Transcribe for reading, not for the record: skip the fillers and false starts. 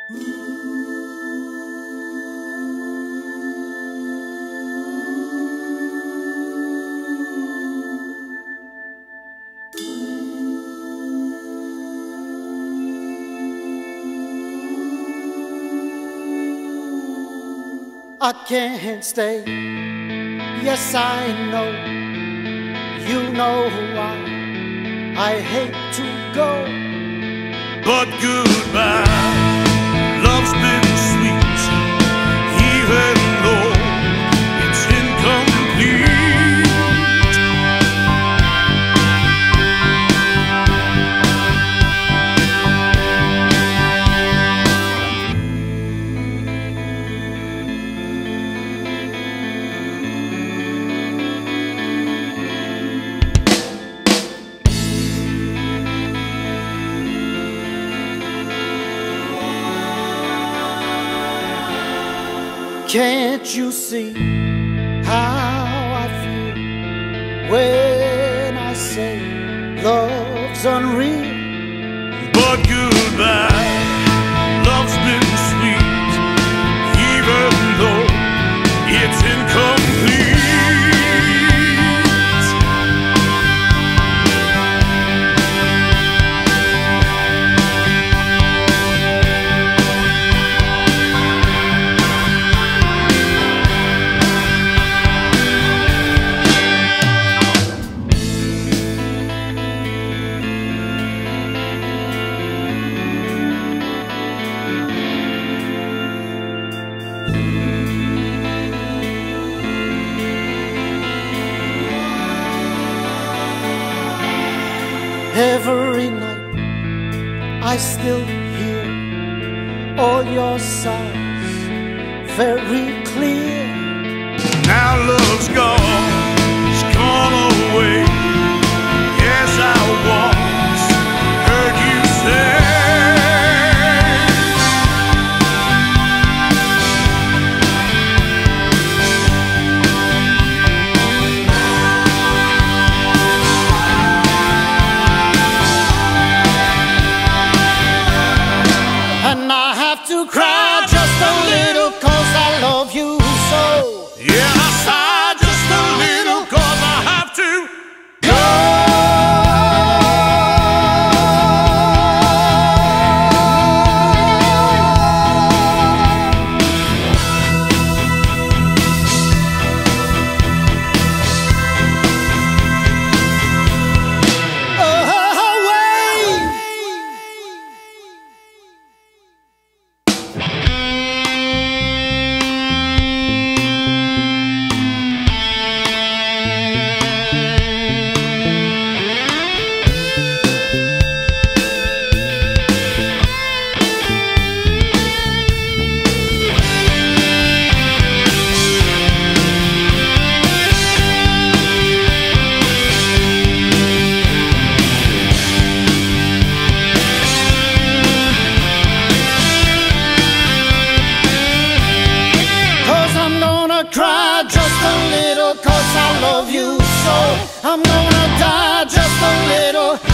I can't stay. Yes, I know. You know why I hate to go. But goodbye, love's been sweet, even though it's incomplete. Can't you see how I feel when I say love's unreal? But goodbye, love's been sweet, even though it's incomplete. Every night I still hear all your sighs very clear. Now love's gone, it's gone away. Yes, I once heard you say. And I have to cry just a little 'cause I love you so. Yeah, I sigh just a little 'cause I have to go. Cry just a little 'cause I love you so. I'm gonna die just a little